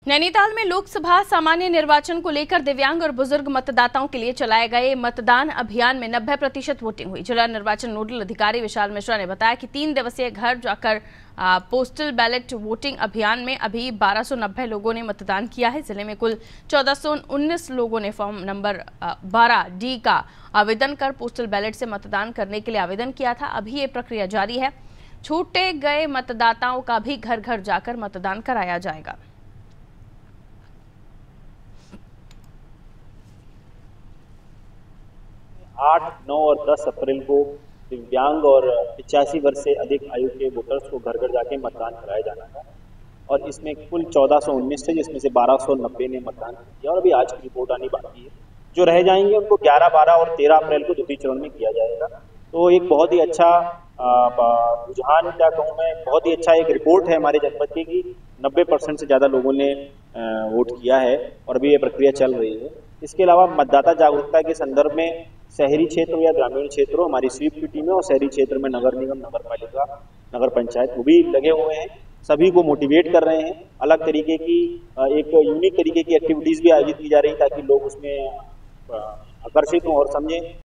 नैनीताल में लोकसभा सामान्य निर्वाचन को लेकर दिव्यांग और बुजुर्ग मतदाताओं के लिए चलाए गए मतदान अभियान में 90% वोटिंग हुई। जिला निर्वाचन नोडल अधिकारी विशाल मिश्रा ने बताया कि 3 दिवसीय घर जाकर पोस्टल बैलेट वोटिंग अभियान में अभी 1290 लोगों ने मतदान किया है। जिले में कुल 1419 लोगों ने फॉर्म नंबर 12D का आवेदन कर पोस्टल बैलेट से मतदान करने के लिए आवेदन किया था। अभी ये प्रक्रिया जारी है। छूटे गए मतदाताओं का भी घर घर जाकर मतदान कराया जाएगा। 8, 9 और 10 अप्रैल को दिव्यांग और 85 वर्ष से अधिक आयु के वोटर्स को घर घर जाके मतदान कराया जाना था और इसमें कुल 1419 थे, जिसमें से 1290 ने मतदान किया और अभी आज की रिपोर्ट आनी बाकी है। जो रह जाएंगे उनको 11, 12 और 13 अप्रैल को द्वितीय चरण में किया जाएगा। तो एक बहुत ही अच्छा रुझान, क्या कहूँ मैं, बहुत ही अच्छा एक रिपोर्ट है हमारे जनपद की कि 90% से ज़्यादा लोगों ने वोट किया है और अभी ये प्रक्रिया चल रही है। इसके अलावा मतदाता जागरूकता के संदर्भ में शहरी क्षेत्र या ग्रामीण क्षेत्रों, हमारी स्वीप की टीमें और शहरी क्षेत्र में नगर निगम, नगर पालिका, नगर पंचायत वो भी लगे हुए हैं। सभी को मोटिवेट कर रहे हैं। अलग तरीके की एक यूनिक तरीके की एक्टिविटीज़ भी आयोजित की जा रही है ताकि लोग उसमें आकर्षित हों और समझें।